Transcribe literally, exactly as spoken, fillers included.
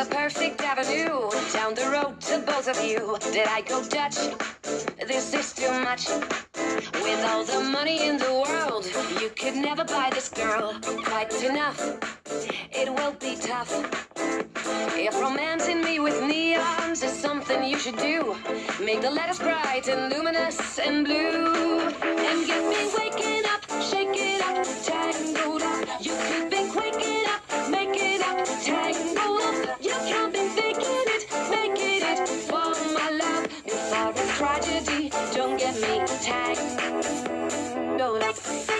perfect avenue down the road to both of you. Did I go Dutch? This is too much. With all the money in the world, you could never buy this girl quite enough. It will be tough. If romancing me with neons is something you should do, make the letters bright and luminous and blue, and get me waking up, shake it up, tangled up. You could be waking up, make it up, tangled up. You can't be faking it, making it for my love. Before a tragedy, don't get me tangled up.